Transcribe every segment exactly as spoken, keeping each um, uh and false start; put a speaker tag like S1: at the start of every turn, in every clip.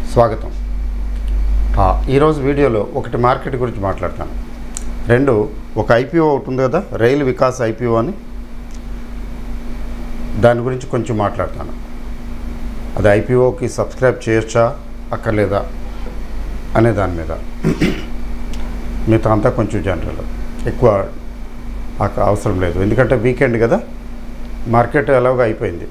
S1: స్వాగతం. ఈరోజు వీడియోలో ఒకటి మార్కెట్ గురించి మాట్లాడతాను, రెండు ఒక ఐపీఓ ఉంటుంది కదా, రైల్ వికాస్ ఐపీఓ అని, దాని గురించి కొంచెం మాట్లాడతాను. అది ఐపీఓకి సబ్స్క్రైబ్ చేయొచ్చా అక్కర్లేదా అనే దాని మీద. మిగతా అంతా కొంచెం జనరల్, ఎక్కువ అవసరం లేదు, ఎందుకంటే వీకెండ్ కదా, మార్కెట్ ఎలాగో అయిపోయింది.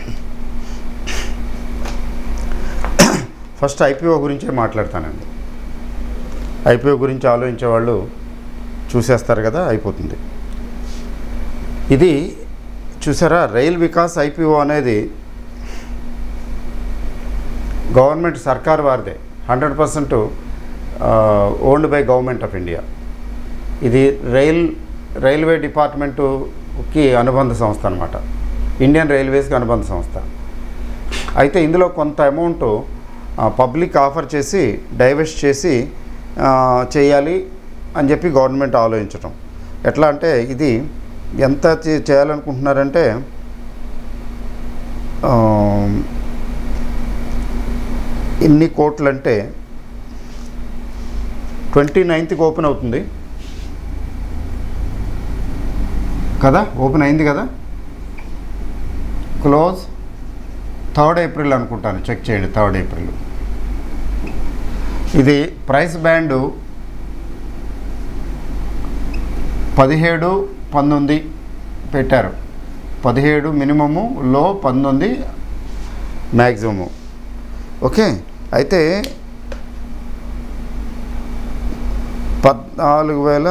S1: ఫస్ట్ ఐపీఓ గురించే మాట్లాడతానండి. ఐపీఓ గురించి ఆలోచించే వాళ్ళు చూసేస్తారు కదా, అయిపోతుంది. ఇది చూసారా, రైల్ వికాస్ ఐపీఓ అనేది గవర్నమెంట్ సర్కార్ వారిదే, hundred percent owned by government of India. ఇది రైల్ రైల్వే డిపార్ట్మెంటుకి అనుబంధ సంస్థ అనమాట, ఇండియన్ రైల్వేస్కి అనుబంధ సంస్థ. అయితే ఇందులో కొంత అమౌంట్ పబ్లిక్ ఆఫర్ చేసి డైవెస్ట్ చేసి చేయాలి అని చెప్పి గవర్నమెంట్ ఆలోచించటం. ఎట్లా అంటే ఇది ఎంత చేయాలనుకుంటున్నారంటే, ఎన్ని కోట్లు అంటే ట్వంటీ నైన్త్కి ఓపెన్ అవుతుంది కదా, ఓపెన్ అయింది కదా, క్లోజ్ థర్డ్ ఏప్రిల్ అనుకుంటాను, చెక్ చేయండి, థర్డ్ ఏప్రిల్. ఇది ప్రైస్ బ్యాండు పదిహేడు పంతొమ్మిది పెట్టారు, పదిహేడు మినిమము, లో పంతొమ్మిది మ్యాక్సిమము. ఓకే, అయితే పద్నాలుగు వేల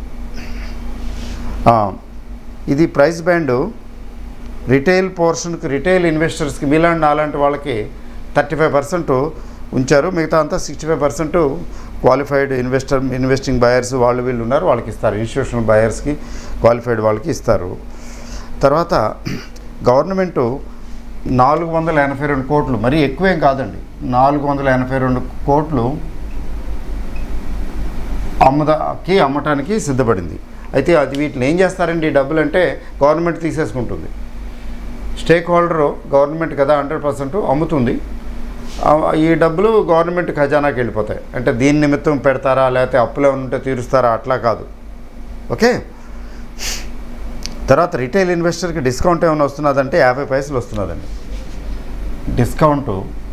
S1: ఇది ప్రైస్ బ్యాండు రిటైల్ పోర్షన్కి, రిటైల్ ఇన్వెస్టర్స్కి, మీలాంటి అలాంటి వాళ్ళకి థర్టీ ఫైవ్ పర్సెంట్ ఉంచారు, మిగతా అంతా sixty five percent qualified investor investing buyers వాళ్ళు వీళ్ళు ఉన్నారు, వాళ్ళకి ఇస్తారు. ఇన్స్టిట్యూషనల్ బయర్స్కి, క్వాలిఫైడ్ వాళ్ళకి ఇస్తారు. తర్వాత గవర్నమెంటు నాలుగు వందల ఎనభై రెండు కోట్లు, మరీ ఎక్కువేం కాదండి, నాలుగు వందల ఎనభై రెండు కోట్లు అమ్మదాకి అమ్మటానికి సిద్ధపడింది. అయితే అది వీటిని ఏం చేస్తారండి ఈ డబ్బులు అంటే, గవర్నమెంట్ తీసేసుకుంటుంది. స్టేక్ హోల్డరు గవర్నమెంట్ కదా, హండ్రెడ్ పర్సెంట్ అమ్ముతుంది. ఈ డబ్బులు గవర్నమెంట్ ఖజానాకి వెళ్ళిపోతాయి. అంటే దీని నిమిత్తం పెడతారా, లేకపోతే అప్పులో ఉంటే తీరుస్తారా, అట్లా కాదు. ఓకే, తర్వాత రిటైల్ ఇన్వెస్టర్కి డిస్కౌంట్ ఏమైనా వస్తున్నదంటే యాభై పైసలు వస్తున్నదండి. డిస్కౌంటు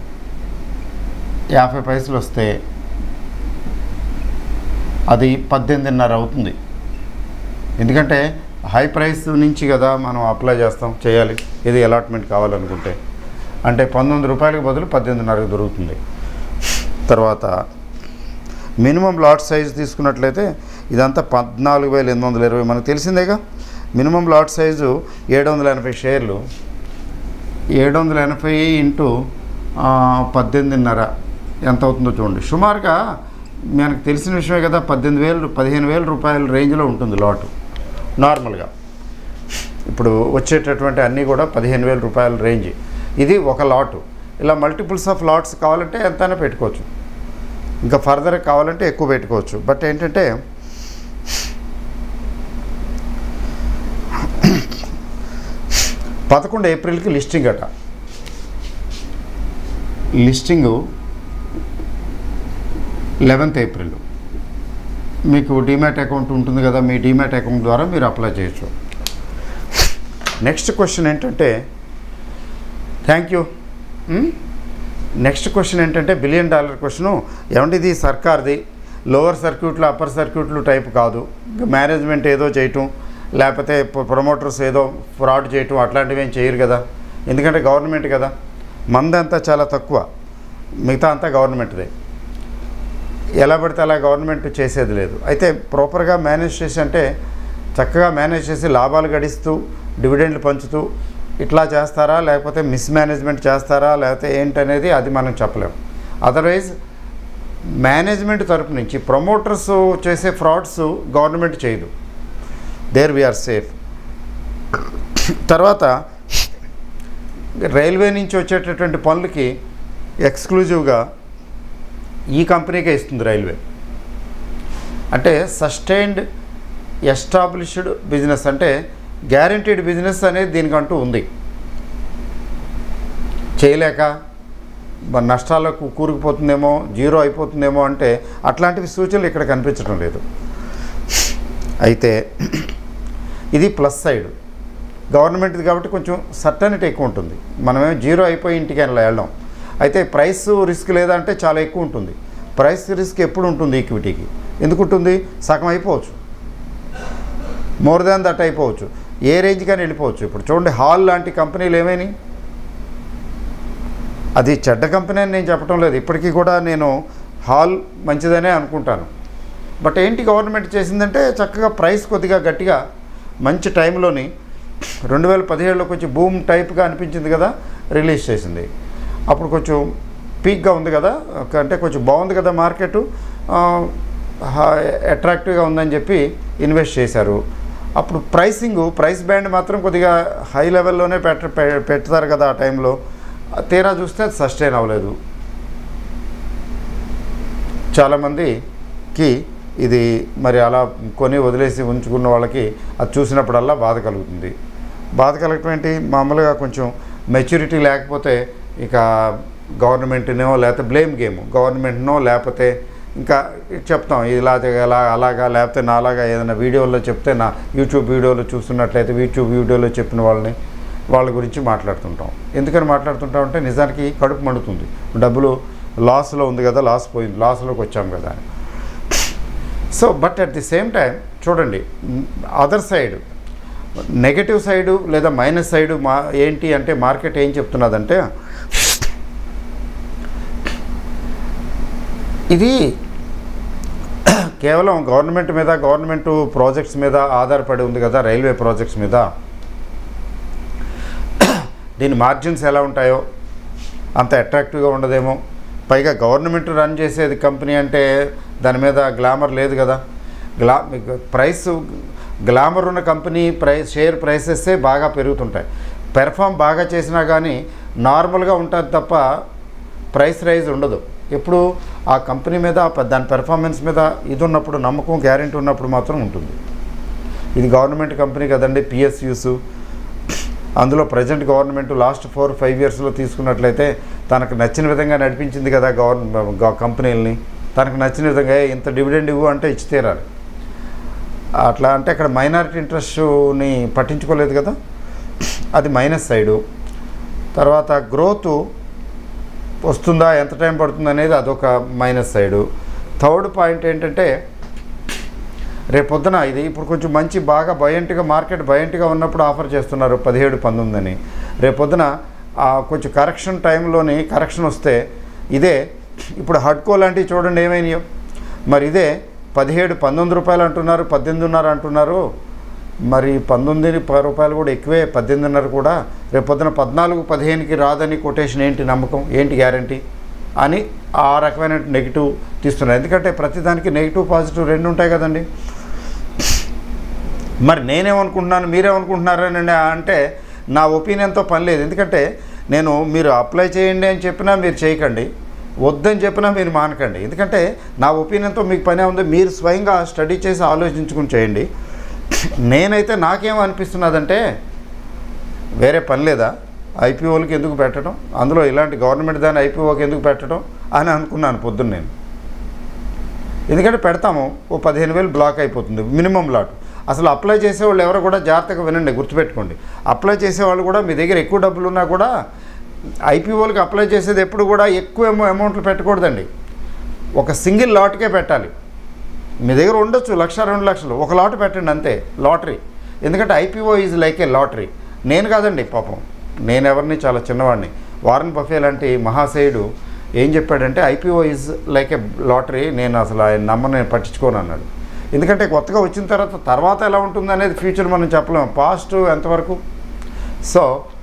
S1: యాభై పైసలు వస్తే అది పద్దెనిమిదిన్నర అవుతుంది. ఎందుకంటే హై ప్రైస్ నుంచి కదా మనం అప్లై చేస్తాం, చేయాలి, ఇది అలాట్మెంట్ కావాలనుకుంటే. అంటే పంతొమ్మిది రూపాయలకు బదులు పద్దెనిమిదిన్నరకు దొరుకుతుంది. తర్వాత మినిమం లాట్ సైజు తీసుకున్నట్లయితే ఇదంతా పద్నాలుగు వేల ఎనిమిది వందల ఇరవై మనకు తెలిసిందేగా. మినిమం లాట్ సైజు ఏడు వందల ఎనభై షేర్లు, ఏడు వందల ఎనభై ఇంటూ పద్దెనిమిదిన్నర ఎంత అవుతుందో చూడండి. సుమారుగా మనకు తెలిసిన విషయమే కదా, పద్దెనిమిది వేలు పదిహేను వేల రూపాయల రేంజ్లో ఉంటుంది లాటు నార్మల్గా. ఇప్పుడు వచ్చేటటువంటి అన్నీ కూడా పదిహేను వేల రూపాయల రేంజ్. ఇది ఒక లాటు. ఇలా మల్టిపుల్స్ ఆఫ్ లాట్స్ కావాలంటే ఎంతైనా పెట్టుకోవచ్చు, ఇంకా ఫర్దర్ కావాలంటే ఎక్కువ పెట్టుకోవచ్చు. బట్ ఏంటంటే పదకొండు ఏప్రిల్కి లిస్టింగ్ అట. Listing eleventh April. మీకు డీమ్యాట్ అకౌంట్ ఉంటుంది కదా, మీ డీమ్యాట్ అకౌంట్ ద్వారా మీరు అప్లై చేయొచ్చు. నెక్స్ట్ క్వశ్చన్ ఏంటంటే, థ్యాంక్ యూ. నెక్స్ట్ క్వశ్చన్ ఏంటంటే బిలియన్ డాలర్ క్వశ్చను. ఏమంటే ఇది సర్కార్ది, లోవర్ సర్క్యూట్లు అప్పర్ సర్క్యూట్లు టైప్ కాదు. మేనేజ్మెంట్ ఏదో చేయటం, లేకపోతే ప్రమోటర్స్ ఏదో ఫ్రాడ్ చేయటం, అట్లాంటివి ఏం చేయరు కదా, ఎందుకంటే గవర్నమెంట్ కదా. మందంతా చాలా తక్కువ, మిగతా అంతా గవర్నమెంట్దే. ఎలా పడితే అలా గవర్నమెంట్ చేసేది లేదు. అయితే ప్రాపర్గా మేనేజ్ చేసి, అంటే చక్కగా మేనేజ్ చేసి లాభాలు గడిస్తూ డివిడెండ్లు పంచుతూ ఇట్లా చేస్తారా, లేకపోతే మిస్మేనేజ్మెంట్ చేస్తారా, లేకపోతే ఏంటనేది అది మనం చెప్పలేం. అదర్వైజ్ మేనేజ్మెంట్ తరపు నుంచి ప్రమోటర్స్ చేసే ఫ్రాడ్స్ గవర్నమెంట్ చేయదు. There we are safe. తర్వాత రైల్వే నుంచి వచ్చేటటువంటి పనులకి ఎక్స్క్లూజివ్గా ఈ కంపెనీకే ఇస్తుంది రైల్వే. అంటే సస్టైన్డ్ ఎస్టాబ్లిష్డ్ బిజినెస్, అంటే గ్యారంటీడ్ బిజినెస్ అనేది దీనికంటూ ఉంది. చేయలేక నష్టాలకు కూరుకుపోతుందేమో, జీరో అయిపోతుందేమో అంటే అట్లాంటివి సూచనలు ఇక్కడ కనిపించడం లేదు. అయితే ఇది ప్లస్ సైడ్, గవర్నమెంట్ది కాబట్టి కొంచెం సర్టనిటీ ఎక్కువ ఉంటుంది. మనమేమో జీరో అయిపోయి ఇంటికి వెళ్ళాం. అయితే ప్రైస్ రిస్క్ లేదంటే చాలా ఎక్కువ ఉంటుంది. ప్రైస్ రిస్క్ ఎప్పుడు ఉంటుంది ఈక్విటీకి? ఎందుకు ఉంటుంది? సగం అయిపోవచ్చు, మోర్ దాన్ దట్ అయిపోవచ్చు, ఏ రేంజ్ కానీ వెళ్ళిపోవచ్చు. ఇప్పుడు చూడండి, హాల్ లాంటి కంపెనీలు ఏమైనాయి? అది చెడ్డ కంపెనీ అని నేను చెప్పడం లేదు, ఇప్పటికీ కూడా నేను హాల్ మంచిదనే అనుకుంటాను. బట్ ఏంటి గవర్నమెంట్ చేసిందంటే చక్కగా ప్రైస్ కొద్దిగా గట్టిగా మంచి టైంలోని రెండు వేల పదిహేడులో కొంచెం బూమ్ టైప్గా అనిపించింది కదా, రిలీజ్ చేసింది. అప్పుడు కొంచెం పీక్గా ఉంది కదా, అంటే కొంచెం బాగుంది కదా మార్కెట్, అట్రాక్టివ్గా ఉందని చెప్పి ఇన్వెస్ట్ చేశారు. అప్పుడు ప్రైసింగ్ ప్రైస్ బ్యాండ్ మాత్రం కొద్దిగా హై లెవెల్లోనే పెట్ట పెడతారు కదా ఆ టైంలో. తీరా చూస్తే అది సస్టైన్ అవ్వలేదు. చాలామందికి ఇది మరి అలా కొని వదిలేసి ఉంచుకున్న వాళ్ళకి అది చూసినప్పుడల్లా బాధ కలుగుతుంది. బాధ కలగటం ఏంటి? మామూలుగా కొంచెం మెచ్యూరిటీ లేకపోతే ఇక గవర్నమెంట్నో లేకపోతే బ్లేమ్ గేమ్, గవర్నమెంట్నో లేకపోతే ఇంకా చెప్తాం ఇలా ఎలా అలాగా, లేకపోతే నా అలాగా ఏదైనా వీడియోలో చెప్తే, నా యూట్యూబ్ వీడియోలో చూస్తున్నట్లయితే యూట్యూబ్ వీడియోలో చెప్పిన వాళ్ళని వాళ్ళ గురించి మాట్లాడుతుంటాం. ఎందుకని మాట్లాడుతుంటాం అంటే నిజానికి కడుపు మండుతుంది. డబ్బులు లాస్లో ఉంది కదా, లాస్ పోయింది, లాస్లోకి వచ్చాం కదా అని. So but at the same time చూడండి, అదర్ సైడ్ నెగటివ్ సైడు లేదా మైనస్ సైడు మా ఏంటి అంటే మార్కెట్ ఏం చెప్తున్నదంటే, ఇది కేవలం గవర్నమెంట్ మీద, గవర్నమెంట్ ప్రాజెక్ట్స్ మీద ఆధారపడి ఉంది కదా, రైల్వే ప్రాజెక్ట్స్ మీద. దీని మార్జిన్స్ ఎలా ఉంటాయో అంత అట్రాక్టివ్గా ఉండదేమో. పైగా గవర్నమెంట్ రన్ చేసేది కంపెనీ అంటే దాని మీద గ్లామర్ లేదు కదా. గ్లా ప్రైస్ గ్లామర్ ఉన్న కంపెనీ ప్రైస్ షేర్ ప్రైసెస్సే బాగా పెరుగుతుంటాయి. పెర్ఫామ్ బాగా చేసినా కానీ నార్మల్గా ఉంటుంది తప్ప ప్రైస్ రైజ్ ఉండదు. ఎప్పుడు ఆ కంపెనీ మీద, దాని పెర్ఫార్మెన్స్ మీద ఇది ఉన్నప్పుడు, నమ్మకం గ్యారెంటీ ఉన్నప్పుడు మాత్రం ఉంటుంది. ఇది గవర్నమెంట్ కంపెనీ కదండి, పిఎస్యూస్. అందులో present government last four five ఇయర్స్లో తీసుకున్నట్లయితే తనకు నచ్చిన విధంగా నడిపించింది కదా గవర్న కంపెనీలని. తనకు నచ్చిన విధంగా ఇంత డివిడెండ్ ఇవ్వు అంటే ఇచ్చి తీరాలి. అట్లా అంటే అక్కడ మైనారిటీ ఇంట్రెస్ట్ని పట్టించుకోలేదు కదా, అది మైనస్ సైడు. తర్వాత గ్రోత్ వస్తుందా, ఎంత టైం పడుతుంది అనేది అదొక మైనస్ సైడు. థర్డ్ పాయింట్ ఏంటంటే, రేపొద్దున ఇది ఇప్పుడు కొంచెం మంచి బాగా బయంట్గా మార్కెట్ బయంట్గా ఉన్నప్పుడు ఆఫర్ చేస్తున్నారు పదిహేడు పంతొమ్మిది అని. రేపొద్దున కొంచెం కరెక్షన్ టైంలోని కరెక్షన్ వస్తే ఇదే ఇప్పుడు హడ్కో లాంటివి చూడండి ఏమైనాయో. మరి ఇదే పదిహేడు పంతొమ్మిది రూపాయలు అంటున్నారు, పద్దెనిమిదిన్నర అంటున్నారు. మరి పంతొమ్మిది రూపాయలు కూడా ఎక్కువే, పద్దెనిమిదిన్నర కూడా. రేపొద్దున పద్నాలుగు పదిహేనుకి రాదని కొటేషన్ ఏంటి నమ్మకం, ఏంటి గ్యారంటీ అని ఆ రకమైన నెగిటివ్ తీస్తున్నారు. ఎందుకంటే ప్రతిదానికి నెగిటివ్ పాజిటివ్ రెండు ఉంటాయి కదండి. మరి నేనేమనుకుంటున్నాను, మీరేమనుకుంటున్నారని అంటే నా ఒపీనియన్తో పని లేదు. ఎందుకంటే నేను మీరు అప్లై చేయండి అని చెప్పినా మీరు చేయకండి, వద్దని చెప్పినా మీరు మానకండి. ఎందుకంటే నా ఒపీనియన్తో మీకు పనే ఉంది. మీరు స్వయంగా స్టడీ చేసి ఆలోచించుకుని చేయండి. నేనైతే నాకేమనిపిస్తున్నదంటే, వేరే పని లేదా ఐపీఓలకి ఎందుకు పెట్టడం, అందులో ఇలాంటి గవర్నమెంట్ దాన్ని ఐపీఓకి ఎందుకు పెట్టడం అని అనుకున్నాను పొద్దున్న నేను. ఎందుకంటే పెడతాము, ఓ పదిహేను వేలు బ్లాక్ అయిపోతుంది మినిమం లాట్. అసలు అప్లై చేసేవాళ్ళు ఎవరు కూడా జాగ్రత్తగా వినండి, గుర్తుపెట్టుకోండి. అప్లై చేసేవాళ్ళు కూడా మీ దగ్గర ఎక్కువ డబ్బులు ఉన్నా కూడా ఐపీఓలకి అప్లై చేసేది ఎప్పుడు కూడా ఎక్కువ అమౌంట్లు పెట్టకూడదండి. ఒక సింగిల్ లాట్కే పెట్టాలి. మీ దగ్గర ఉండొచ్చు లక్ష రెండు లక్షలు, ఒక లాట్ పెట్టండి అంతే, లాటరీ. ఎందుకంటే IPO is like a lottery. నేను కాదండి పాపం, నేను ఎవరిని, చాలా చిన్నవాడిని. వారన్ బఫే లాంటి మహాశయుడు ఏం చెప్పాడంటే IPO is like a lottery. నేను అసలు ఆయన నమ్మ నేను పట్టించుకోను అన్నాడు. ఎందుకంటే కొత్తగా వచ్చిన తర్వాత తర్వాత ఎలా ఉంటుంది అనేది ఫ్యూచర్ మనం చెప్పలేము, పాస్ట్ ఎంతవరకు. సో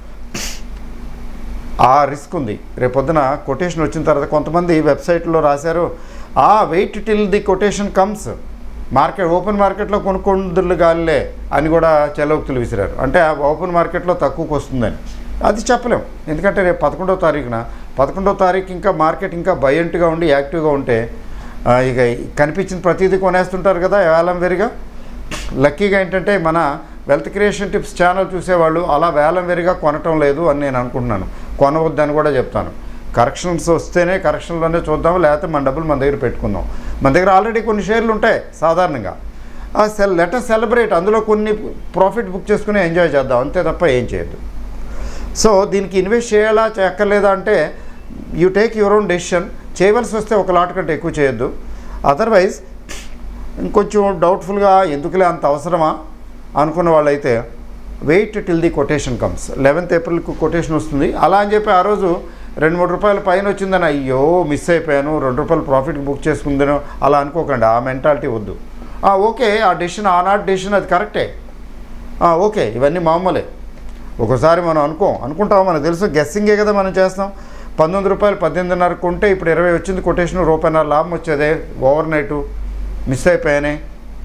S1: ఆ రిస్క్ ఉంది. రేపొద్దున కొటేషన్ వచ్చిన తర్వాత కొంతమంది వెబ్సైట్లో రాశారు, ఆ wait till the quotation comes, market open మార్కెట్లో కొనుక్కొందులు గాలిలే అని కూడా చెలవుక్తులు విసిరారు. అంటే ఓపెన్ మార్కెట్లో తక్కువకు వస్తుందని. అది చెప్పలేం. ఎందుకంటే రేపు పదకొండవ తారీఖున పదకొండవ తారీఖు ఇంకా మార్కెట్ ఇంకా బయంట్గా ఉండి యాక్టివ్గా ఉంటే ఇక కనిపించిన ప్రతిదీ కొనేస్తుంటారు కదా వేలం వెరిగా. లక్కీగా ఏంటంటే మన వెల్త్ క్రియేషన్ టిప్స్ ఛానల్ చూసేవాళ్ళు అలా వేలం వెరిగా కొనటం లేదు అని నేను అనుకుంటున్నాను. కొనవద్దని కూడా చెప్తాను. కరెక్షన్స్ వస్తేనే కరెక్షన్లోనే చూద్దాం, లేకపోతే మన డబ్బులు మన దగ్గర పెట్టుకుందాం. మన దగ్గర ఆల్రెడీ కొన్ని షేర్లు ఉంటాయి సాధారణంగా, ఆ సెల్ లెట్ అస్ సెలబ్రేట్, అందులో కొన్ని ప్రాఫిట్ బుక్ చేసుకుని ఎంజాయ్ చేద్దాం, అంతే తప్ప ఏం చేయొద్దు. సో దీనికి ఇన్వెస్ట్ చేయాలా చేయక్కర్లేదా అంటే you take your own decision. చేయవలసి వస్తే ఒక లాట్ కంటే ఎక్కువ చేయొద్దు. అదర్వైజ్ ఇంకొంచెం డౌట్ఫుల్గా ఎందుకులే అంత అవసరమా అనుకున్న వాళ్ళైతే wait till the quotation comes. Eleventh ఏప్రిల్కు కొటేషన్ వస్తుంది. అలా అని చెప్పి ఆ రోజు రెండు మూడు రూపాయల పైన వచ్చిందని అయ్యో మిస్ అయిపోయాను, రెండు రూపాయలు ప్రాఫిట్ బుక్ చేసుకుందాను అలా అనుకోకండి. ఆ మెంటాలిటీ వద్దు. ఓకే, ఆ డెసిషన్ ఆనాటి డెసిషన్ అది కరెక్టే, ఓకే, ఇవన్నీ మామూలే. ఒకసారి మనం అనుకోం అనుకుంటాం మనకు తెలుసు, గెస్సింగే కదా మనం చేస్తాం. పంతొమ్మిది రూపాయలు పద్దెనిమిదిన్నర కొంటే ఇప్పుడు ఇరవై వచ్చింది కొటేషన్, రూపాయిన్నర లాభం వచ్చేదే, ఓవర్ నైటు మిస్ అయిపోయానే,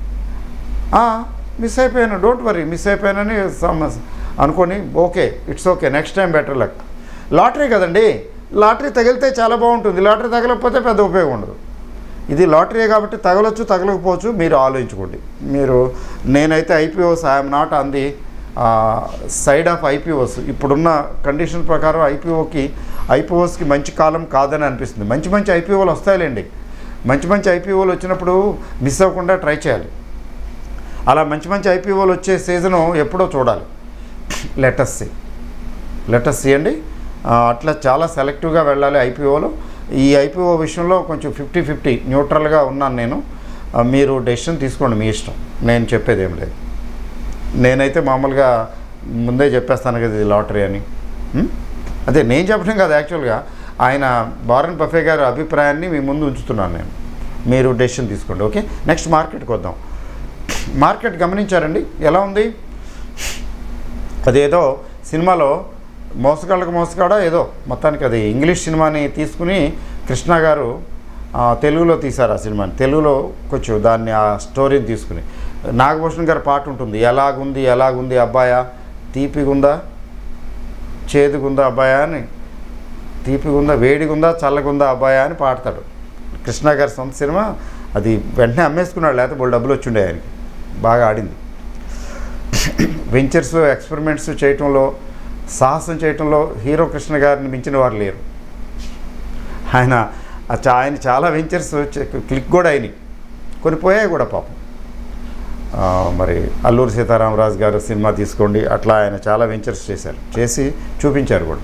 S1: మిస్ అయిపోయాను, డోంట్ వరీ మిస్ అయిపోయానని అనుకొని okay it's okay, next time better luck. Lottery కదండి, లాటరీ తగిలితే చాలా బాగుంటుంది, లాటరీ తగలకపోతే పెద్ద ఉపయోగం ఉండదు. ఇది లాటరీ కాబట్టి తగలొచ్చు తగలకపోవచ్చు, మీరు ఆలోచించుకోండి. మీరు నేనైతే IPOs I'm not on the side of IPOs. ఇప్పుడున్న కండిషన్ ప్రకారం ఐపీఓకి ఐపీఓస్కి మంచి కాలం కాదని అనిపిస్తుంది. మంచి మంచి ఐపీఓలు వస్తాయిలేండి, మంచి మంచి ఐపీఓలు వచ్చినప్పుడు మిస్ అవ్వకుండా ట్రై చేయాలి. అలా మంచి మంచి ఐపీఓలు వచ్చే సీజను ఎప్పుడో చూడాలి. లెటస్ సి లెటస్ సి అండి. అట్లా చాలా సెలెక్టివ్గా వెళ్ళాలి ఐపీఓలో. ఈ ఐపీఓ విషయంలో కొంచెం ఫిఫ్టీ ఫిఫ్టీ న్యూట్రల్గా ఉన్నాను నేను. మీరు డెసిషన్ తీసుకోండి, మీ ఇష్టం, నేను చెప్పేది ఏం లేదు. నేనైతే మామూలుగా ముందే చెప్పేస్తాను కదా ఇది లాటరీ అని. అదే నేను చెప్పడం కాదు, యాక్చువల్గా ఆయన వారన్ బఫే గారి అభిప్రాయాన్ని మీ ముందు ఉంచుతున్నాను నేను. మీరు డెసిషన్ తీసుకోండి. ఓకే, నెక్స్ట్ మార్కెట్కి వద్దాం. మార్కెట్ గమనించారండి ఎలా ఉంది? అదేదో సినిమాలో మోసగాళ్ళకు మోసగాడ ఏదో మొత్తానికి అది ఇంగ్లీష్ సినిమాని తీసుకుని కృష్ణ గారు తెలుగులో తీశారు ఆ సినిమాని. తెలుగులో కొంచెం దాన్ని ఆ స్టోరీని తీసుకుని నాగభూషణ్ గారి పాట ఉంటుంది, ఎలాగుంది ఎలాగుంది అబ్బాయా, తీపిగుందా చేదుగుందా అబ్బాయా అని, తీపిగుందా వేడిగుందా చల్లగుందా అబ్బాయా అని పాడతాడు. కృష్ణ గారి సొంత సినిమా అది. వెంటనే అమ్మేసుకున్నాడు, లేకపోతే బోళ్ళు డబ్బులు వచ్చి ఉండే ఆయనకి. బాగా ఆడింది. వెంచర్స్ ఎక్స్పెరిమెంట్స్ చేయటంలో సాహసం చేయటంలో హీరో కృష్ణ గారిని మించిన వారు లేరు. ఆయన ఆయన చాలా వెంచర్స్ క్లిక్ కూడా అయినాయి, కొన్ని పోయాయి కూడా పాపం. మరి అల్లూరి సీతారామరాజు గారు సినిమా తీసుకోండి, అట్లా ఆయన చాలా వెంచర్స్ చేశారు, చేసి చూపించారు కూడా.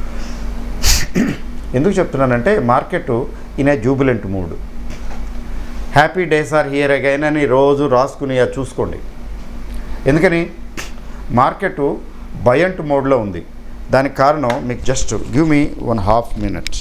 S1: ఎందుకు చెప్తున్నానంటే market in a jubilant mood, happy days are here again అని రోజు రాసుకుని అది చూసుకోండి. ఎందుకని మార్కెట్ బయంట్ మోడ్లో ఉంది. దానికి కారణం మీకు just give me one half minute.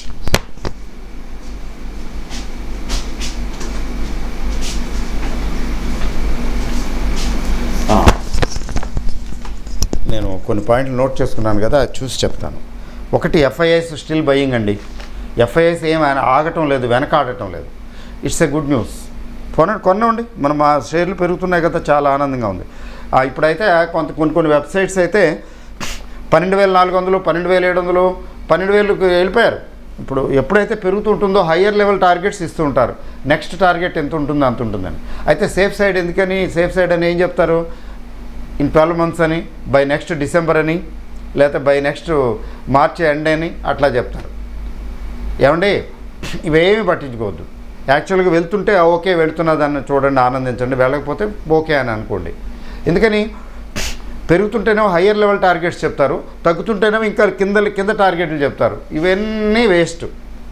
S1: నేను కొన్ని పాయింట్లు నోట్ చేసుకున్నాను కదా, అది చూసి చెప్తాను. ఒకటి, ఎఫ్ఐఐస్ స్టిల్ బయింగ్ అండి. ఎఫ్ఐఐస్ ఏం ఆగటం లేదు, వెనక ఆడటం లేదు. It's a good news. కొన కొనండి, మనం ఆ షేర్లు పెరుగుతున్నాయి కదా, చాలా ఆనందంగా ఉంది. ఇప్పుడైతే కొంత కొన్ని కొన్ని వెబ్సైట్స్ అయితే పన్నెండు వేల నాలుగు వందలు పన్నెండు వేల ఏడు వందలు పన్నెండు వేలకు వెళ్ళిపోయారు. ఇప్పుడు ఎప్పుడైతే పెరుగుతూ ఉంటుందో హయ్యర్ లెవెల్ టార్గెట్స్ ఇస్తూ ఉంటారు, నెక్స్ట్ టార్గెట్ ఎంత ఉంటుందో అంత ఉంటుందని. అయితే సేఫ్ సైడ్ ఎందుకని సేఫ్ సైడ్ అని ఏం చెప్తారు, ఇన్ ట్వెల్వ్ మంత్స్ అని, బై నెక్స్ట్ డిసెంబర్ అని, లేకపోతే బై నెక్స్ట్ మార్చి ఎండ్ అని అట్లా చెప్తారు. ఏమండి ఇవేమీ పట్టించుకోవద్దు. యాక్చువల్గా వెళ్తుంటే ఓకే వెళుతున్నదాన్ని చూడండి, ఆనందించండి, వెళ్ళకపోతే ఓకే అని అనుకోండి. ఎందుకని పెరుగుతుంటేనేమో హయ్యర్ లెవెల్ టార్గెట్స్ చెప్తారు, తగ్గుతుంటేనేమో ఇంకా కింద కింద టార్గెట్లు చెప్తారు. ఇవన్నీ వేస్ట్.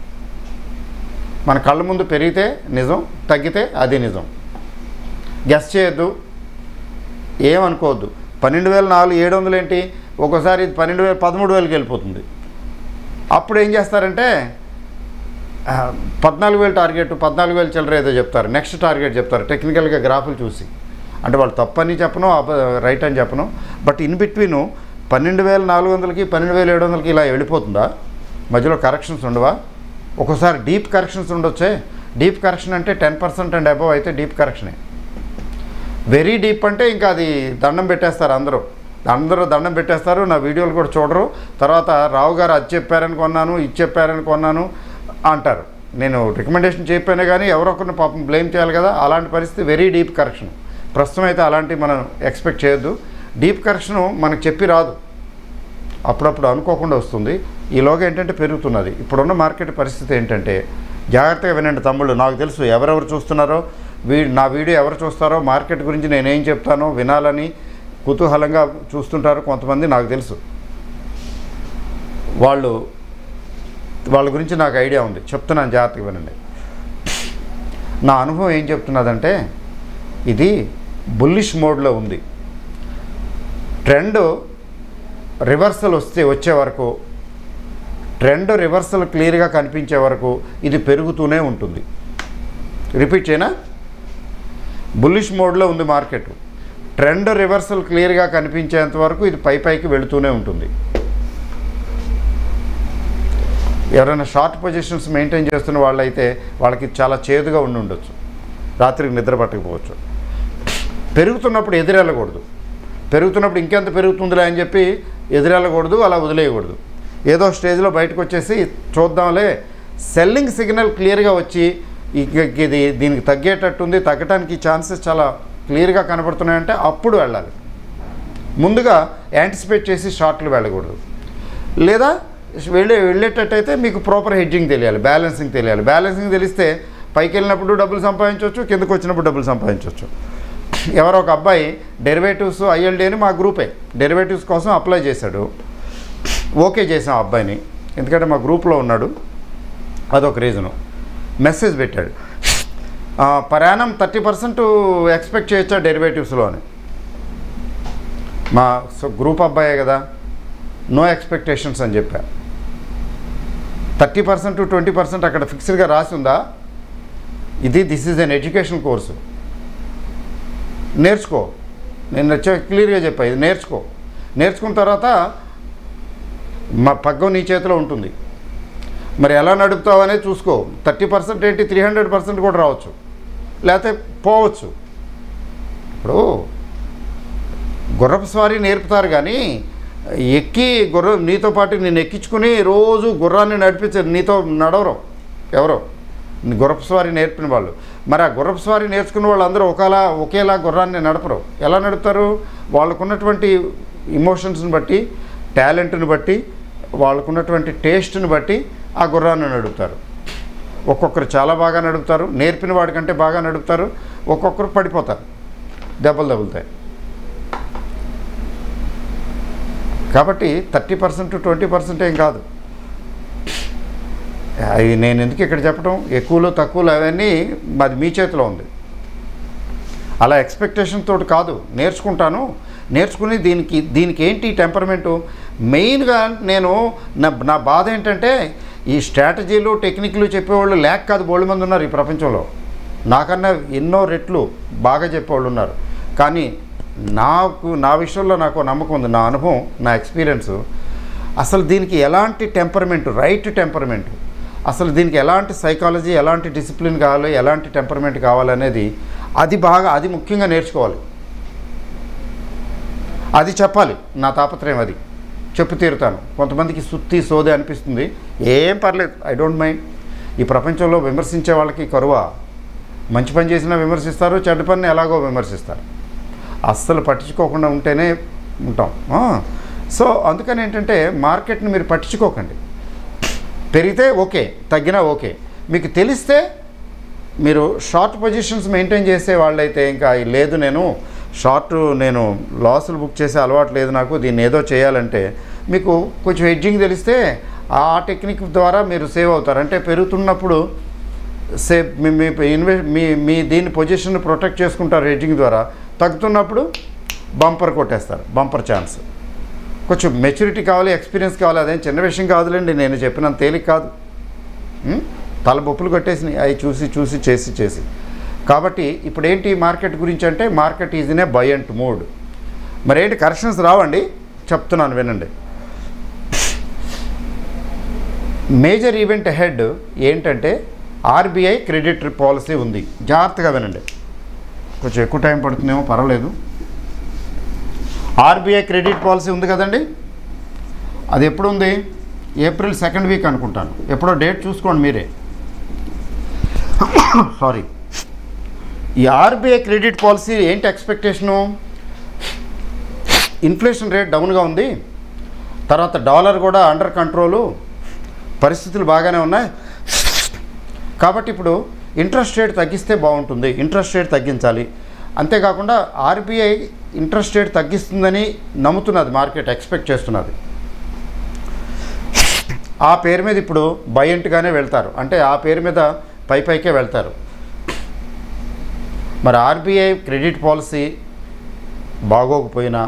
S1: మన కళ్ళ ముందు పెరిగితే నిజం, తగ్గితే అది నిజం. గెస్ చేయొద్దు, ఏమనుకోవద్దు. పన్నెండు వేల నాలుగు ఏడు వందలు ఏంటి, ఒక్కోసారి పన్నెండు వేల పదమూడు వేలకి వెళ్ళిపోతుంది. అప్పుడు ఏం చేస్తారంటే పద్నాలుగు వేలు టార్గెట్ పద్నాలుగు వేలు చిల్లర ఏదో చెప్తారు, నెక్స్ట్ టార్గెట్ చెప్తారు టెక్నికల్గా గ్రాఫులు చూసి. అంటే వాళ్ళు తప్పని చెప్పను, రైట్ అని చెప్పను, బట్ ఇన్ బిట్వీను పన్నెండు వేల నాలుగు వందలకి పన్నెండు వేల ఏడు వందలకి ఇలా వెళ్ళిపోతుందా? మధ్యలో కరెక్షన్స్ ఉండవా? ఒక్కోసారి డీప్ కరెక్షన్స్ ఉండొచ్చే. డీప్ కరెక్షన్ అంటే టెన్ పర్సెంట్ అండ్ అబవ్ అయితే డీప్ కరెక్షనే. వెరీ డీప్ అంటే ఇంకా అది దండం పెట్టేస్తారు అందరూ అందరూ దండం పెట్టేస్తారు, నా వీడియోలు కూడా చూడరు. తర్వాత రావు గారు అది చెప్పారని కొన్నాను, ఇది చెప్పారని కొన్నాను అంటారు. నేను రికమెండేషన్ చెప్పానే కానీ ఎవరొకరిని పాపం బ్లేమ్ చేయాలి కదా. అలాంటి పరిస్థితి వెరీ డీప్ కరెక్షన్. ప్రస్తుతం అయితే అలాంటివి మనం ఎక్స్పెక్ట్ చేయొద్దు. డీప్ కరెక్షను మనకు చెప్పి రాదు, అప్పుడప్పుడు అనుకోకుండా వస్తుంది. ఈలోగా ఏంటంటే పెరుగుతున్నది. ఇప్పుడున్న మార్కెట్ పరిస్థితి ఏంటంటే జాగ్రత్తగా వినండి తమ్ముళ్ళు. నాకు తెలుసు ఎవరెవరు చూస్తున్నారో, వీ నా వీడియో ఎవరు చూస్తారో, మార్కెట్ గురించి నేనేం చెప్తానో వినాలని కుతూహలంగా చూస్తుంటారు కొంతమంది, నాకు తెలుసు. వాళ్ళు వాళ్ళ గురించి నాకు ఐడియా ఉంది, చెప్తున్నాను జాగ్రత్తగా వినండి. నా అనుభవం ఏం చెప్తున్నదంటే ఇది బుల్లిష్ మోడ్లో ఉంది. ట్రెండ్ రివర్సల్ వస్తే వచ్చే వరకు, ట్రెండ్ రివర్సల్ క్లియర్గా కనిపించే వరకు ఇది పెరుగుతూనే ఉంటుంది. రిపీట్ చేయనా? బుల్లిష్ మోడ్లో ఉంది మార్కెట్. ట్రెండ్ రివర్సల్ క్లియర్గా కనిపించేంత వరకు ఇది పై పైకి వెళుతూనే ఉంటుంది. ఎవరైనా షార్ట్ పొజిషన్స్ మెయింటైన్ చేస్తున్న వాళ్ళైతే వాళ్ళకి చాలా చేదుగా ఉండి ఉండొచ్చు, రాత్రికి నిద్ర పట్టకపోవచ్చు. పెరుగుతున్నప్పుడు ఎదురెళ్ళకూడదు. పెరుగుతున్నప్పుడు ఇంకెంత పెరుగుతుందిలే అని చెప్పి ఎదురెళ్ళకూడదు, అలా వదిలేయకూడదు. ఏదో స్టేజ్లో బయటకు వచ్చేసి చూద్దాంలే, సెల్లింగ్ సిగ్నల్ క్లియర్గా వచ్చి ఇది దీనికి తగ్గేటట్టుంది, తగ్గడానికి ఛాన్సెస్ చాలా క్లియర్గా కనబడుతున్నాయంటే అప్పుడు వెళ్ళాలి. ముందుగా యాంటిసిపేట్ చేసి షార్ట్లు వెళ్ళకూడదు. లేదా వెళ్ళే వెళ్ళేటట్టయితే మీకు ప్రాపర్ హెడ్జింగ్ తెలియాలి, బ్యాలెన్సింగ్ తెలియాలి. బ్యాలెన్సింగ్ తెలిస్తే పైకి వెళ్ళినప్పుడు డబ్బులు సంపాదించవచ్చు, కిందకు వచ్చినప్పుడు డబ్బులు సంపాదించవచ్చు. ఎవరో ఒక అబ్బాయి డెరివేటివ్స్ ఐఎల్డి అని మా గ్రూపే డెరివేటివ్స్ కోసం అప్లై చేశాడు. ఓకే చేసాం ఆ అబ్బాయిని, ఎందుకంటే మా గ్రూప్లో ఉన్నాడు, అదొక రీజను. మెసేజ్ పెట్టాడు, పరాణం థర్టీ పర్సెంట్ ఎక్స్పెక్ట్ చేయొచ్చా డెరివేటివ్స్లో అని. మా గ్రూప్ అబ్బాయే కదా, నో ఎక్స్పెక్టేషన్స్ అని చెప్పా. థర్టీ పర్సెంట్ ట్వంటీ పర్సెంట్ అక్కడ ఫిక్స్డ్గా రాసి ఉందా? ఇది this is an education course, నేర్చుకో. నేను వచ్చే క్లియర్గా చెప్పా, ఇది నేర్చుకో. నేర్చుకున్న తర్వాత మా పగ్గం నీ చేతిలో ఉంటుంది. మరి ఎలా నడుపుతావు అనేది చూసుకో. థర్టీ పర్సెంట్ ఏంటి, త్రీ హండ్రెడ్ పర్సెంట్ కూడా రావచ్చు, లేకపోతే పోవచ్చు. ఇప్పుడు గుర్రపు స్వారీ నేర్పుతారు కానీ ఎక్కి గుర్రం నీతో పాటు నేను ఎక్కించుకుని రోజు గుర్రాన్ని నడిపించారు, నీతో నడవరు ఎవరో గుర్రపు స్వారీ నేర్పిన వాళ్ళు. మరి ఆ గుర్రపు స్వారీ నేర్చుకున్న వాళ్ళు అందరూ ఒకలా ఒకేలా గుర్రాన్ని నడపరు. ఎలా నడుపుతారు? వాళ్ళకున్నటువంటి ఇమోషన్స్ని బట్టి, టాలెంట్ని బట్టి, వాళ్ళకున్నటువంటి టేస్ట్ని బట్టి ఆ గుర్రాన్ని నడుపుతారు. ఒక్కొక్కరు చాలా బాగా నడుపుతారు, నేర్పిన వాడికంటే బాగా నడుపుతారు. ఒక్కొక్కరు పడిపోతారు, దెబ్బలు తగులుతాయి. కాబట్టి థర్టీ పర్సెంట్ ట్వంటీ పర్సెంట్ ఏం కాదు. అవి నేను ఎందుకు ఇక్కడ చెప్పడం, ఎక్కువలో తక్కువలో అవన్నీ అది మీ చేతిలో ఉంది. అలా ఎక్స్పెక్టేషన్ తోటి కాదు, నేర్చుకుంటాను. నేర్చుకుని దీనికి దీనికి ఏంటి టెంపర్మెంటు మెయిన్గా నేను నా నా బాధ ఏంటంటే ఈ స్ట్రాటజీలు టెక్నిక్లు చెప్పేవాళ్ళు లేక కాదు, బోల్డ్ మంది ఉన్నారు ఈ ప్రపంచంలో. నాకన్నా ఎన్నో రెట్లు బాగా చెప్పేవాళ్ళు ఉన్నారు. కానీ నాకు నా విషయంలో నాకు నమ్మకం ఉంది, నా అనుభవం, నా ఎక్స్పీరియన్స్. అసలు దీనికి ఎలాంటి టెంపర్మెంట్, రైట్ టెంపర్మెంట్, అసలు దీనికి ఎలాంటి సైకాలజీ, ఎలాంటి డిసిప్లిన్ కావాలి, ఎలాంటి టెంపర్మెంట్ కావాలనేది అది బాగా అది ముఖ్యంగా నేర్చుకోవాలి. అది చెప్పాలి, నా తాపత్రయం అది చెప్పు తీరుతాను. కొంతమందికి సుత్తి సోదే అనిపిస్తుంది, ఏం పర్లేదు, ఐ డోంట్ మైండ్. ఈ ప్రపంచంలో విమర్శించే వాళ్ళకి కరువా? మంచి పని చేసినా విమర్శిస్తారు, చెడ్డ పని ఎలాగో విమర్శిస్తారు. అస్సలు పట్టించుకోకుండా ఉంటేనే ఉంటాం. సో అందుకని ఏంటంటే మార్కెట్ని మీరు పట్టించుకోకండి. పెరిగితే ఓకే, తగ్గినా ఓకే. మీకు తెలిస్తే మీరు షార్ట్ పొజిషన్స్ మెయింటైన్ చేసే వాళ్ళైతే ఇంకా లేదు, నేను షార్ట్ నేను లాసులు బుక్ చేసే అలవాటు లేదు నాకు, దీన్ని ఏదో చేయాలంటే మీకు కొంచెం హెడ్జింగ్ తెలిస్తే ఆ టెక్నిక్ ద్వారా మీరు సేవ్ అవుతారు. అంటే పెరుగుతున్నప్పుడు సేవ్ మీ ఇన్వెస్ట్ మీ మీ దీని పొజిషన్ ప్రొటెక్ట్ చేసుకుంటారు హెడ్జింగ్ ద్వారా. తగ్గుతున్నప్పుడు బంపర్ కొట్టేస్తారు, బంపర్ ఛాన్స్. కొంచెం మెచ్యూరిటీ కావాలి, ఎక్స్పీరియన్స్ కావాలి. అదేం చిన్న విషయం కాదులేండి, నేను చెప్పినంత తేలిక కాదు. తల బొప్పులు కొట్టేసినాయి అవి చూసి చూసి చేసి చేసి. కాబట్టి ఇప్పుడు ఏంటి మార్కెట్ గురించి అంటే market is in a buoyant mood. మరి ఏంటి కరెక్షన్స్ రావండి, చెప్తున్నాను వినండి. మేజర్ ఈవెంట్ హెడ్ ఏంటంటే ఆర్బీఐ క్రెడిట్ పాలసీ ఉంది. జాగ్రత్తగా వినండి, కొంచెం ఎక్కువ టైం పడుతుందేమో పర్వాలేదు. ఆర్బీఐ క్రెడిట్ పాలసీ ఉంది కదండి, అది ఎప్పుడు ఉంది? ఏప్రిల్ సెకండ్ వీక్ అనుకుంటాను, ఎప్పుడో డేట్ చూసుకోండి మీరే. సారీ. ఈ ఆర్బీఐ క్రెడిట్ పాలసీ ఏంటి ఎక్స్పెక్టేషను? ఇన్ఫ్లేషన్ రేట్ డౌన్గా ఉంది, తర్వాత డాలర్ కూడా అండర్ కంట్రోలు, పరిస్థితులు బాగానే ఉన్నాయి. కాబట్టి ఇప్పుడు ఇంట్రెస్ట్ రేట్ తగ్గిస్తే బాగుంటుంది, ఇంట్రెస్ట్ రేట్ తగ్గించాలి. అంతేకాకుండా ఆర్బీఐ ఇంట్రెస్ట్ రేట్ తగ్గిస్తుందని నమ్ముతున్నది, మార్కెట్ ఎక్స్పెక్ట్ చేస్తున్నది. ఆ పేరు మీద ఇప్పుడు బయంట్గానే వెళ్తారు, అంటే ఆ పేరు మీద పై పైకే వెళ్తారు. మరి ఆర్బీఐ క్రెడిట్ పాలసీ బాగోకపోయినా,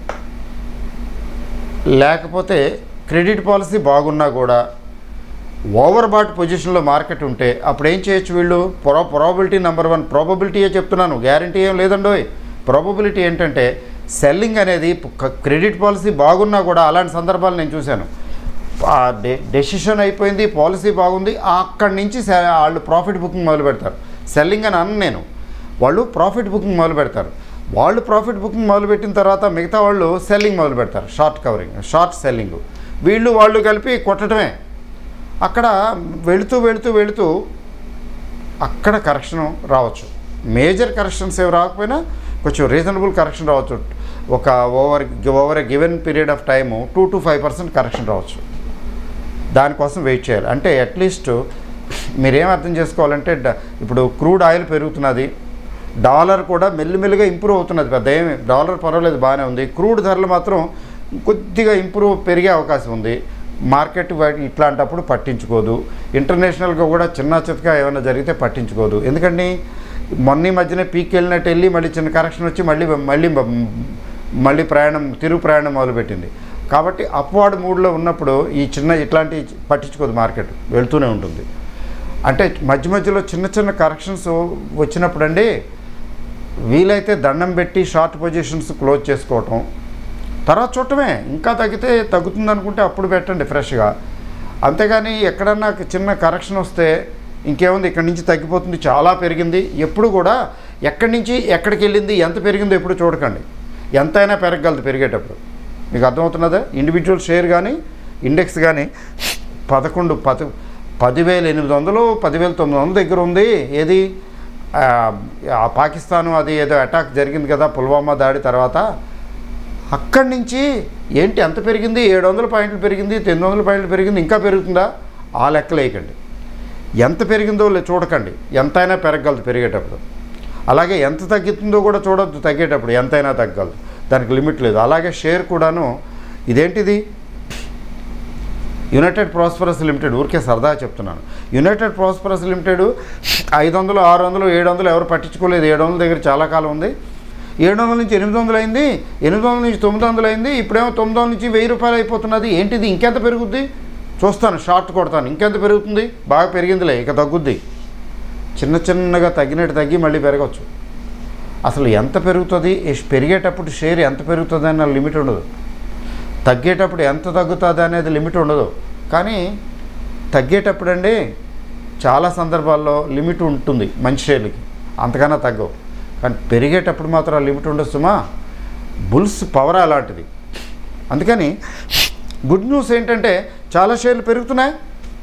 S1: లేకపోతే క్రెడిట్ పాలసీ బాగున్నా కూడా ఓవర్ బాట్ పొజిషన్లో మార్కెట్ ఉంటే అప్పుడు ఏం చేయొచ్చు వీళ్ళు? ప్రో ప్రాబబిలిటీ నెంబర్ వన్, ప్రాబబిలిటీయే చెప్తున్నాను, గ్యారంటీ ఏం లేదండోయ్. ప్రాబబిలిటీ ఏంటంటే సెల్లింగ్ అనేది క్రెడిట్ పాలసీ బాగున్నా కూడా, అలాంటి సందర్భాలు నేను చూశాను. డె డెసిషన్ అయిపోయింది, పాలసీ బాగుంది, అక్కడి నుంచి వాళ్ళు ప్రాఫిట్ బుకింగ్ మొదలు పెడతారు. సెల్లింగ్ అని అన్న నేను, వాళ్ళు ప్రాఫిట్ బుకింగ్ మొదలు పెడతారు. వాళ్ళు ప్రాఫిట్ బుకింగ్ మొదలుపెట్టిన తర్వాత మిగతా వాళ్ళు సెల్లింగ్ మొదలు పెడతారు, షార్ట్ కవరింగ్, షార్ట్ సెల్లింగ్. వీళ్ళు వాళ్ళు కలిపి కొట్టడమే. అక్కడ వెళుతూ వెళుతూ వెళుతూ అక్కడ కరెక్షన్ రావచ్చు. మేజర్ కరెక్షన్స్ ఏవి రాకపోయినా కొంచెం రీజనబుల్ కరెక్షన్ రావచ్చు. ఒక over over a given period of time two to five percent correction రావచ్చు. దానికోసం వెయిట్ చేయాలి. అంటే అట్లీస్ట్ మీరేం అర్థం చేసుకోవాలంటే, ఇప్పుడు క్రూడ్ ఆయిల్ పెరుగుతున్నది, డాలర్ కూడా మెల్లిమెల్లిగా ఇంప్రూవ్ అవుతున్నది. పెద్ద ఏమి డాలర్ పర్వాలేదు, బాగానే ఉంది. క్రూడ్ ధరలు మాత్రం కొద్దిగా ఇంప్రూవ్ పెరిగే అవకాశం ఉంది. మార్కెట్ ఇట్లాంటప్పుడు పట్టించుకోదు. ఇంటర్నేషనల్గా కూడా చిన్న చితగా ఏమైనా జరిగితే పట్టించుకోదు. ఎందుకంటే మొన్న మధ్యనే పీక్ వెళ్ళినట్టు వెళ్ళి మళ్ళీ చిన్న కరెక్షన్ వచ్చి మళ్ళీ మళ్ళీ మళ్ళీ ప్రయాణం తిరుగు ప్రయాణం మొదలుపెట్టింది. కాబట్టి అప్వార్డ్ మూడ్లో ఉన్నప్పుడు ఈ చిన్న ఇట్లాంటి పట్టించుకోదు, మార్కెట్ వెళ్తూనే ఉంటుంది. అంటే మధ్య మధ్యలో చిన్న చిన్న కరెక్షన్స్ వచ్చినప్పుడు అండి వీలైతే దండం పెట్టి షార్ట్ పొజిషన్స్ క్లోజ్ చేసుకోవటం, తర్వాత చూడటమే. ఇంకా తగ్గితే తగ్గుతుంది అనుకుంటే అప్పుడు పెట్టండి ఫ్రెష్గా. అంతేగాని ఎక్కడన్నా చిన్న కరెక్షన్ వస్తే ఇంకేముంది, ఇక్కడి నుంచి తగ్గిపోతుంది, చాలా పెరిగింది, ఎప్పుడు కూడా ఎక్కడి నుంచి ఎక్కడికి వెళ్ళింది, ఎంత పెరిగిందో ఎప్పుడు చూడకండి. ఎంతైనా పెరగగలదు పెరిగేటప్పుడు. మీకు అర్థమవుతున్నదా? ఇండివిజువల్ షేర్ కానీ ఇండెక్స్ కానీ పదకొండు పది పదివేల ఎనిమిది వందలు పదివేల తొమ్మిది వందల దగ్గర ఉంది. ఏది పాకిస్తాను అది ఏదో అటాక్ జరిగింది కదా పుల్వామా దాడి తర్వాత, అక్కడి నుంచి ఏంటి ఎంత పెరిగింది? ఏడు వందల పాయింట్లు పెరిగింది, తొమ్మిది వందల పాయింట్లు పెరిగింది, ఇంకా పెరుగుతుందా? ఆ లెక్కలు వేయకండి. ఎంత పెరిగిందో చూడకండి, ఎంతైనా పెరగగలదు పెరిగేటప్పుడు. అలాగే ఎంత తగ్గుతుందో కూడా చూడొద్దు, తగ్గేటప్పుడు ఎంతైనా తగ్గగలదు, దానికి లిమిట్ లేదు. అలాగే షేర్ కూడాను, ఇదేంటిది యునైటెడ్ ప్రాస్పరస్ లిమిటెడ్, ఊరికే సరదా చెప్తున్నాను. యునైటెడ్ ప్రాస్పరస్ లిమిటెడ్ ఐదు వందలు ఆరు వందలు ఏడు వందలు ఎవరు పట్టించుకోలేదు. ఏడు వందల దగ్గర చాలా కాలం ఉంది. ఏడు వందల నుంచి ఎనిమిది వందలు అయింది, ఎనిమిది వందల నుంచి తొమ్మిది వందలు అయింది, ఇప్పుడేమో తొమ్మిది వందల నుంచి వెయ్యి రూపాయలు అయిపోతున్నది. ఏంటిది? ఇంకెంత పెరుగుద్ది? చూస్తాను, షార్ట్ కొడతాను. ఇంకెంత పెరుగుతుంది? బాగా పెరిగిందిలే, ఇక తగ్గుద్ది. చిన్న చిన్నగా తగ్గినట్టు తగ్గి మళ్ళీ పెరగవచ్చు. అసలు ఎంత పెరుగుతుంది? పెరిగేటప్పుడు షేర్ ఎంత పెరుగుతుంది అన్న లిమిట్ ఉండదు, తగ్గేటప్పుడు ఎంత తగ్గుతుంది అనేది లిమిట్ ఉండదు. కానీ తగ్గేటప్పుడు అండి చాలా సందర్భాల్లో లిమిట్ ఉంటుంది మంచి షేర్లకి, అంతకన్నా తగ్గవు. కానీ పెరిగేటప్పుడు మాత్రం ఆ లిమిట్ ఉండదు సుమా. బుల్స్ పవర్ అలాంటిది. అందుకని గుడ్ న్యూస్ ఏంటంటే చాలా షేర్లు పెరుగుతున్నాయి.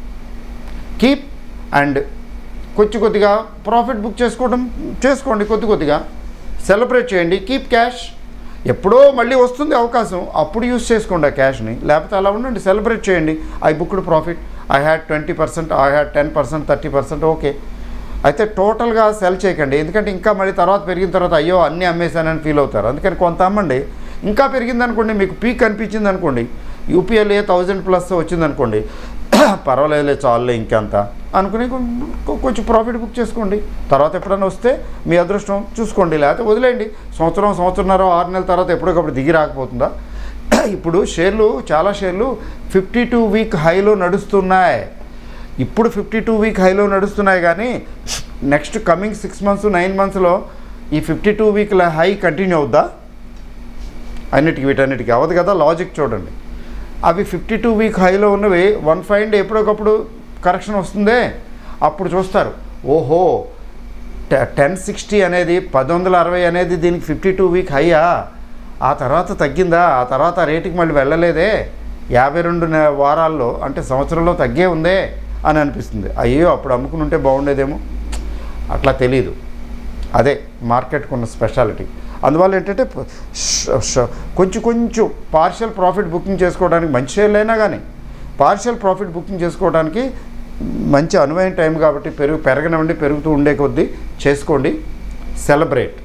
S1: కీప్ అండ్ కొద్ది కొద్దిగా ప్రాఫిట్ బుక్ చేసుకోవడం చేసుకోండి, కొద్ది కొద్దిగా సెలబ్రేట్ చేయండి. కీప్ క్యాష్, ఎప్పుడో మళ్ళీ వస్తుంది అవకాశం, అప్పుడు యూస్ చేసుకోండి ఆ క్యాష్ని. లేకపోతే అలా ఉండండి, సెలబ్రేట్ చేయండి. I booked profit, I had twenty percent, I had ten percent, thirty percent, okay. అయితే టోటల్గా సెల్ చేయకండి, ఎందుకంటే ఇంకా మళ్ళీ తర్వాత పెరిగిన తర్వాత అయ్యో అన్నీ అమ్మేశానని ఫీల్ అవుతారు. అందుకని కొంత అమ్మండి. ఇంకా పెరిగింది అనుకోండి, మీకు పీక్ అనిపించింది అనుకోండి, యూపీఎల్ఏ థౌజండ్ ప్లస్ వచ్చిందనుకోండి, పర్వాలేదులే చాలులే ఇంకెంత అనుకుని కొంచెం ప్రాఫిట్ బుక్ చేసుకోండి. తర్వాత ఎప్పుడైనా వస్తే మీ అదృష్టం చూసుకోండి, లేకపోతే వదిలేయండి. సంవత్సరం సంవత్సరంన్నర ఆరు నెలల తర్వాత ఎప్పటికప్పుడు దిగి రాకపోతుందా? ఇప్పుడు షేర్లు చాలా షేర్లు ఫిఫ్టీ టూ వీక్ హైలో నడుస్తున్నాయి. ఇప్పుడు ఫిఫ్టీ టూ వీక్ హైలో నడుస్తున్నాయి, కానీ next coming six months nine మంత్స్లో ఈ ఫిఫ్టీ టూ వీక్ల హై కంటిన్యూ అవుద్దా? అన్నిటికీ వీటన్నిటికీ అవ్వదు కదా. లాజిక్ చూడండి, అవి ఫిఫ్టీ టూ వీక్ హైలో ఉన్నవి వన్ ఫైవ్ ఎప్పుడొకప్పుడు కరెక్షన్ వస్తుందే, అప్పుడు చూస్తారు ఓహో టెన్ సిక్స్టీ అనేది పది వందల అరవై అనేది దీనికి ఫిఫ్టీ టూ వీక్ హైయా, ఆ తర్వాత తగ్గిందా, ఆ తర్వాత రేటుకి మళ్ళీ వెళ్ళలేదే, యాభై రెండు వారాల్లో అంటే సంవత్సరంలో తగ్గే ఉందే అని అనిపిస్తుంది. అయ్యో అప్పుడు అమ్ముకుని ఉంటే బాగుండేదేమో, అట్లా తెలీదు. అదే మార్కెట్కు ఉన్న స్పెషాలిటీ. అందువల్ల ఏంటంటే కొంచెం కొంచెం పార్షియల్ ప్రాఫిట్ బుకింగ్ చేసుకోవడానికి మంచి షేర్లు అయినా కానీ పార్షియల్ ప్రాఫిట్ బుకింగ్ చేసుకోవడానికి మంచి అనువైన టైం కాబట్టి పెరుగు పెరగనివ్వండి, పెరుగుతూ ఉండే కొద్దీ చేసుకోండి. సెలబ్రేట్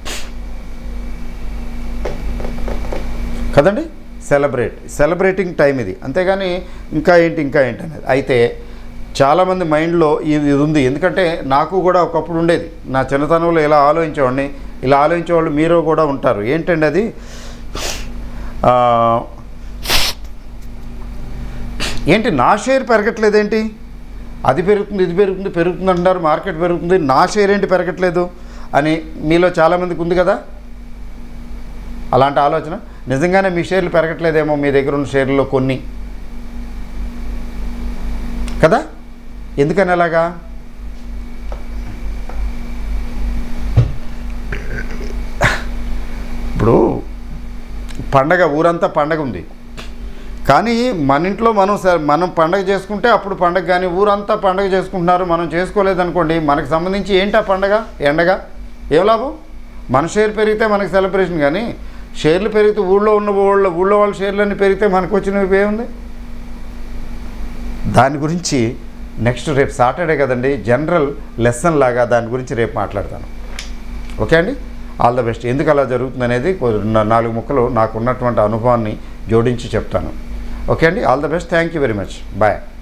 S1: కదండి, సెలబ్రేట్ సెలబ్రేటింగ్ టైం ఇది, అంతేగాని ఇంకా ఏంటి ఇంకా ఏంటి అనేది. అయితే చాలామంది మైండ్లో ఇది ఇది ఉంది, ఎందుకంటే నాకు కూడా ఒకప్పుడు ఉండేది. నా చిన్నతనంలో ఇలా ఆలోచించేవాడిని, ఇలా ఆలోచించేవాళ్ళు మీరు కూడా ఉంటారు. ఏంటండి అది, ఏంటి నా షేర్ పెరగట్లేదేంటి, అది పెరుగుతుంది ఇది పెరుగుతుంది పెరుగుతుంది అంటున్నారు, మార్కెట్ పెరుగుతుంది, నా షేర్ ఏంటి పెరగట్లేదు అని మీలో చాలామందికి ఉంది కదా అలాంటి ఆలోచన. నిజంగానే మీ షేర్లు పెరగట్లేదేమో, మీ దగ్గర ఉన్న షేర్లలో కొన్ని కదా. ఎందుకని అలాగా, ఇప్పుడు పండగ ఊరంతా పండగ ఉంది, కానీ మన ఇంట్లో మనం మనం పండగ చేసుకుంటే అప్పుడు పండగ, కానీ ఊరంతా పండగ చేసుకుంటున్నారు మనం చేసుకోలేదనుకోండి, మనకు సంబంధించి ఏంటి ఆ పండగ ఎండగా ఏం లాభం. మన షేర్ పెరిగితే మనకి సెలబ్రేషన్, కానీ షేర్లు పెరిగితే ఊళ్ళో ఉన్న ఊళ్ళో ఊళ్ళో వాళ్ళ షేర్లన్నీ పెరిగితే మనకు వచ్చినవి ఏముంది. దాని గురించి నెక్స్ట్ రేపు సాటర్డే కదండి, జనరల్ లెసన్ లాగా దాని గురించి రేపు మాట్లాడతాను. ఓకే అండి, ఆల్ ద బెస్ట్. ఎందుకు అలా జరుగుతుంది అనేది నాలుగు ముక్కలు నాకు ఉన్నటువంటి అనుభవాన్ని జోడించి చెప్తాను. ఓకే అండి, all the best. Thank you very much. Bye.